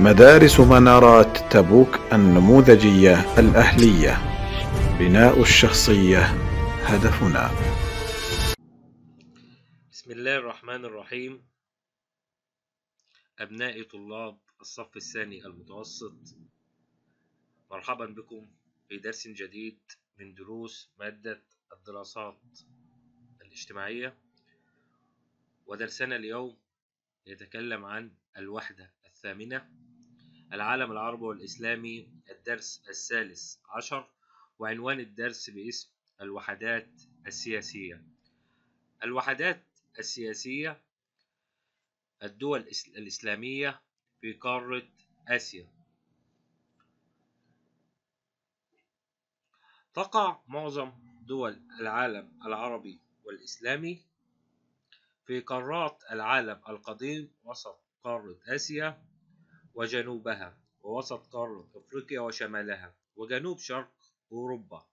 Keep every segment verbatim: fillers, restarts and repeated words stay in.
مدارس منارات تبوك النموذجية الأهلية. بناء الشخصية هدفنا. بسم الله الرحمن الرحيم. أبنائي طلاب الصف الثاني المتوسط، مرحبا بكم في درس جديد من دروس مادة الدراسات الاجتماعية. ودرسنا اليوم يتكلم عن الوحدة الثامنة، العالم العربي والإسلامي، الدرس الثالث عشر، وعنوان الدرس باسم الوحدات السياسية. الوحدات السياسية الدول الإسلامية في قارة آسيا. تقع معظم دول العالم العربي والإسلامي في قارات العالم القديم، وسط قارة آسيا وجنوبها، ووسط قارة أفريقيا وشمالها، وجنوب شرق أوروبا.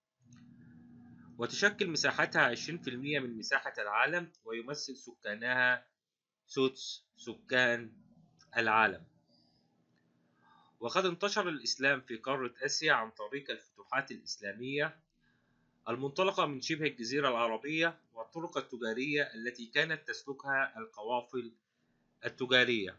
وتشكل مساحتها عشرين بالمئة من مساحة العالم، ويمثل سكانها سدس سكان العالم. وقد انتشر الإسلام في قارة آسيا عن طريق الفتوحات الإسلامية المنطلقة من شبه الجزيرة العربية، والطرق التجارية التي كانت تسلكها القوافل التجارية.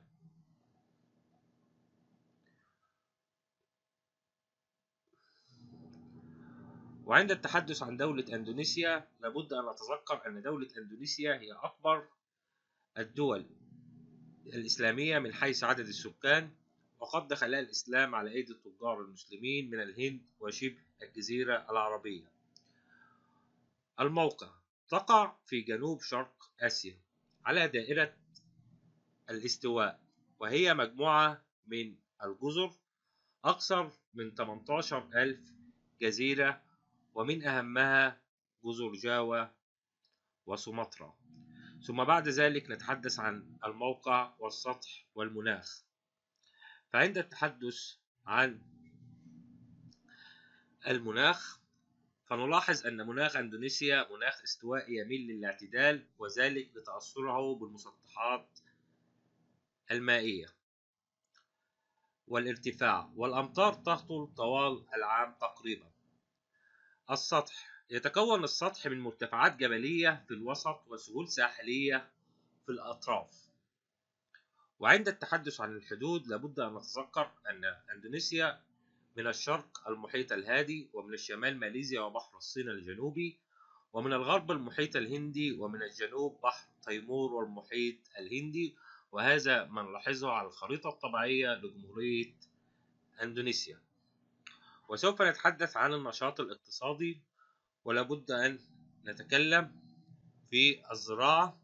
وعند التحدث عن دولة أندونيسيا لابد أن نتذكر أن دولة أندونيسيا هي أكبر الدول الإسلامية من حيث عدد السكان، وقد دخلها الإسلام على أيدي التجار المسلمين من الهند وشبه الجزيرة العربية. الموقع تقع في جنوب شرق آسيا على دائرة الاستواء، وهي مجموعة من الجزر أكثر من ثمانية عشر ألف جزيرة، ومن أهمها جزر جاوا وسومطرة. ثم بعد ذلك نتحدث عن الموقع والسطح والمناخ. فعند التحدث عن المناخ فنلاحظ أن مناخ أندونيسيا مناخ استوائي يميل للاعتدال، وذلك لتأثره بالمسطحات المائية والارتفاع، والأمطار تهطل طوال العام تقريبا. السطح يتكون السطح من مرتفعات جبلية في الوسط وسهول ساحلية في الأطراف. وعند التحدث عن الحدود لابد أن نتذكر أن أندونيسيا من الشرق المحيط الهادي، ومن الشمال ماليزيا وبحر الصين الجنوبي، ومن الغرب المحيط الهندي، ومن الجنوب بحر تيمور والمحيط الهندي. وهذا ما نلاحظه على الخريطة الطبيعية لجمهورية أندونيسيا. وسوف نتحدث عن النشاط الاقتصادي، ولا بد أن نتكلم في الزراعة،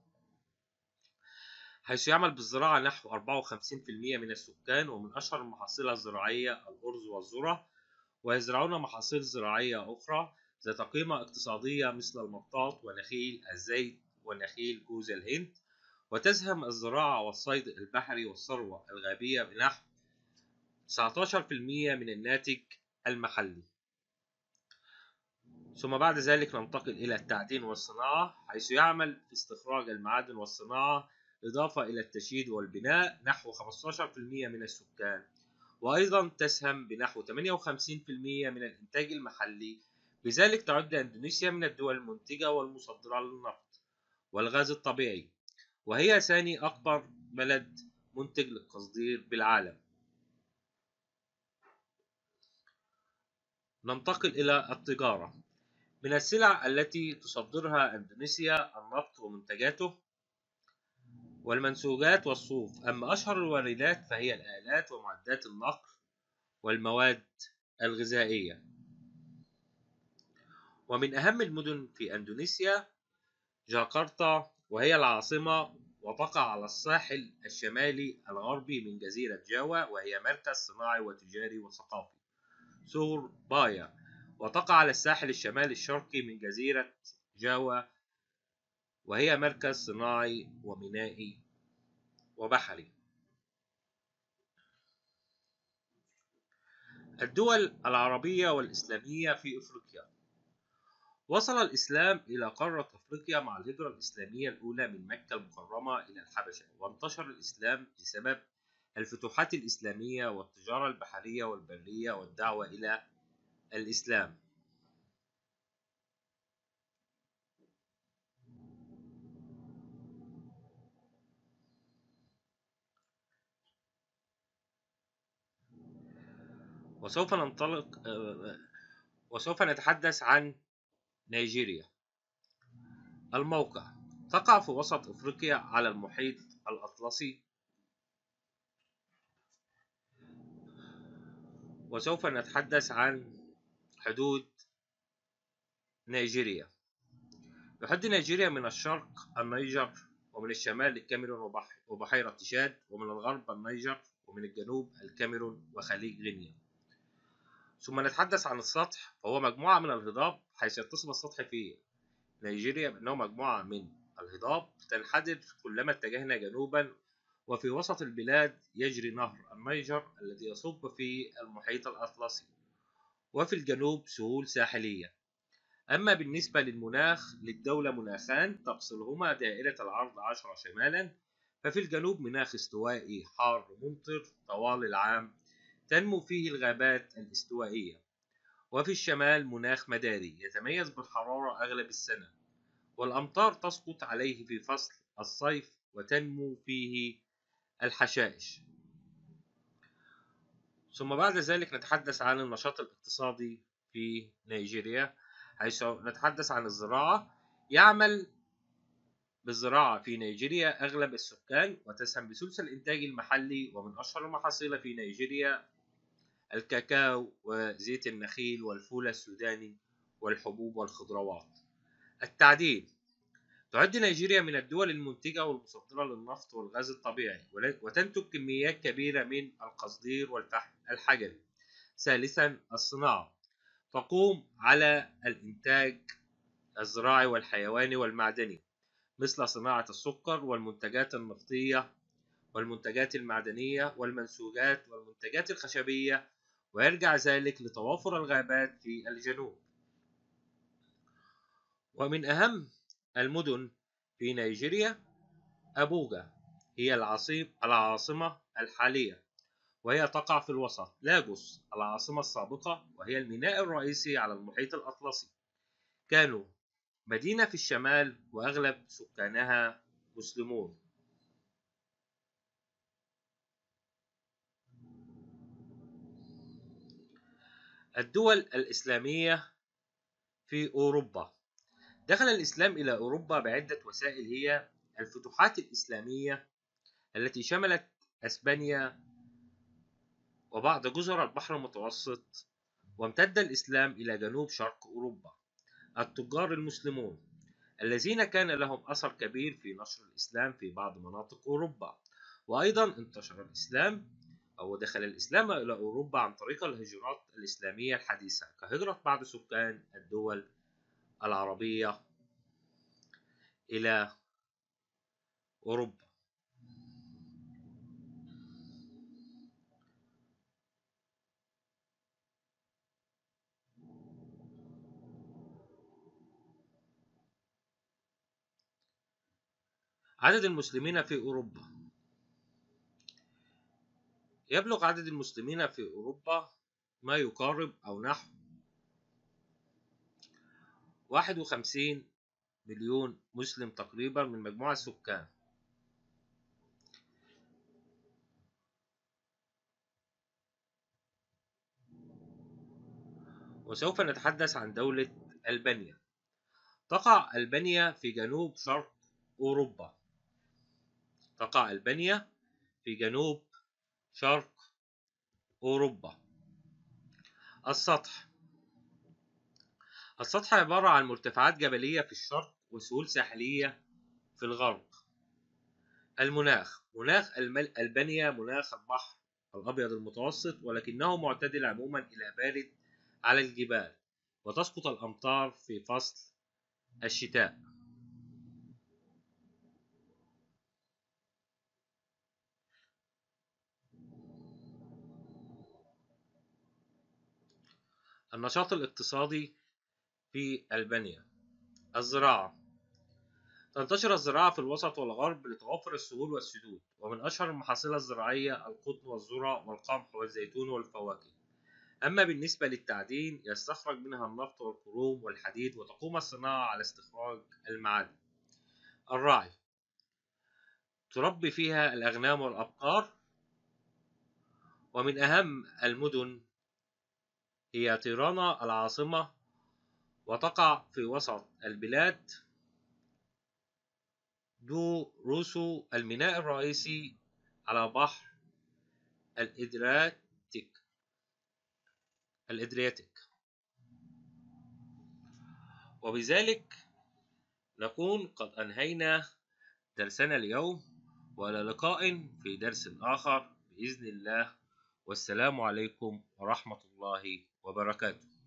حيث يعمل بالزراعة نحو أربعة وخمسين بالمئة من السكان. ومن أشهر المحاصيل الزراعية الأرز والذرة، ويزرعون محاصيل زراعية أخرى ذات قيمة اقتصادية مثل المطاط ونخيل الزيت ونخيل جوز الهند. وتسهم الزراعة والصيد البحري والثروة الغابية بنحو تسعة عشر بالمئة من الناتج المحلي. ثم بعد ذلك ننتقل إلى التعدين والصناعة، حيث يعمل في استخراج المعادن والصناعة إضافة إلى التشييد والبناء نحو خمسة عشر بالمئة من السكان. وأيضا تسهم بنحو ثمانية وخمسين بالمئة من الإنتاج المحلي. بذلك تعد أندونيسيا من الدول المنتجة والمصدرة للنفط والغاز الطبيعي، وهي ثاني أكبر بلد منتج للتصدير بالعالم. ننتقل إلى التجارة. من السلع التي تصدرها أندونيسيا النفط ومنتجاته والمنسوجات والصوف، أما أشهر الواردات فهي الآلات ومعدات النقل والمواد الغذائية. ومن أهم المدن في أندونيسيا جاكرتا، وهي العاصمة، وتقع على الساحل الشمالي الغربي من جزيرة جاوا، وهي مركز صناعي وتجاري وثقافي. سوربايا، وتقع على الساحل الشمالي الشرقي من جزيرة جاوا، وهي مركز صناعي ومينائي وبحري. الدول العربية والإسلامية في أفريقيا. وصل الإسلام إلى قارة أفريقيا مع الهجرة الإسلامية الأولى من مكة المكرمة إلى الحبشة، وانتشر الإسلام بسبب الفتوحات الإسلامية والتجارة البحرية والبرية والدعوة إلى الإسلام. وسوف ننطلق وسوف نتحدث عن نيجيريا. الموقع تقع في وسط أفريقيا على المحيط الأطلسي، وسوف نتحدث عن حدود نيجيريا. يحد نيجيريا من الشرق النيجر، ومن الشمال الكاميرون وبحيرة تشاد، ومن الغرب النيجر، ومن الجنوب الكاميرون وخليج غينيا. ثم نتحدث عن السطح، فهو مجموعة من الهضاب، حيث يتصف السطح في نيجيريا بأنه مجموعة من الهضاب تنحدر كلما اتجهنا جنوبا، وفي وسط البلاد يجري نهر النيجر الذي يصب في المحيط الأطلسي، وفي الجنوب سهول ساحلية. أما بالنسبة للمناخ، للدولة مناخان تفصلهما دائرة العرض عشرة شمالا، ففي الجنوب مناخ استوائي حار ممطر طوال العام تنمو فيه الغابات الاستوائية، وفي الشمال مناخ مداري يتميز بالحرارة أغلب السنة، والأمطار تسقط عليه في فصل الصيف وتنمو فيه الحشائش. ثم بعد ذلك نتحدث عن النشاط الاقتصادي في نيجيريا، حيث نتحدث عن الزراعة. يعمل بالزراعة في نيجيريا أغلب السكان، وتسهم بثلث الإنتاج المحلي، ومن أشهر المحاصيل في نيجيريا الكاكاو وزيت النخيل والفول السوداني والحبوب والخضروات. التعدين: تعد نيجيريا من الدول المنتجة والمصدرة للنفط والغاز الطبيعي، وتنتج كميات كبيرة من القصدير والفحم الحجري. ثالثا، الصناعة تقوم على الإنتاج الزراعي والحيواني والمعدني، مثل صناعة السكر والمنتجات النفطية والمنتجات المعدنية والمنسوجات والمنتجات الخشبية، ويرجع ذلك لتوافر الغابات في الجنوب. ومن أهم المدن في نيجيريا أبوجا، هي العاصمة الحالية، وهي تقع في الوسط. لاجوس العاصمة السابقة، وهي الميناء الرئيسي على المحيط الأطلسي، كانوا مدينة في الشمال وأغلب سكانها مسلمون. الدول الإسلامية في أوروبا. دخل الإسلام إلى أوروبا بعدة وسائل، هي الفتوحات الإسلامية التي شملت أسبانيا وبعض جزر البحر المتوسط، وامتد الإسلام إلى جنوب شرق أوروبا. التجار المسلمون الذين كان لهم أثر كبير في نشر الإسلام في بعض مناطق أوروبا. وأيضا انتشر الإسلام أو دخل الإسلام إلى أوروبا عن طريق الهجرات الإسلامية الحديثة، كهجرة بعض سكان الدول العربية إلى أوروبا. عدد المسلمين في أوروبا. يبلغ عدد المسلمين في أوروبا ما يقارب أو نحو واحد وخمسين مليون مسلم تقريبا من مجموع السكان. وسوف نتحدث عن دولة ألبانيا. تقع ألبانيا في جنوب شرق أوروبا. تقع ألبانيا في جنوب شرق أوروبا. السطح. السطح عبارة عن مرتفعات جبلية في الشرق وسهول ساحلية في الغرب. المناخ. مناخ ألبانيا مناخ البحر الأبيض المتوسط، ولكنه معتدل عموما إلى بارد على الجبال، وتسقط الأمطار في فصل الشتاء. النشاط الاقتصادي في ألبانيا. الزراعة. تنتشر الزراعة في الوسط والغرب لتوفر السهول والسدود، ومن أشهر المحاصيل الزراعية القطن والذرة والقمح والزيتون والفواكه. أما بالنسبة للتعدين يستخرج منها النفط والكروم والحديد، وتقوم الصناعة على استخراج المعادن. الراعي تربي فيها الأغنام والأبقار، ومن أهم المدن هي تيرانا العاصمة، وتقع في وسط البلاد. دو روسو الميناء الرئيسي على بحر الإدرياتيك الإدرياتيك وبذلك نكون قد أنهينا درسنا اليوم، وإلى لقاء في درس آخر بإذن الله، والسلام عليكم ورحمة الله وبركاته.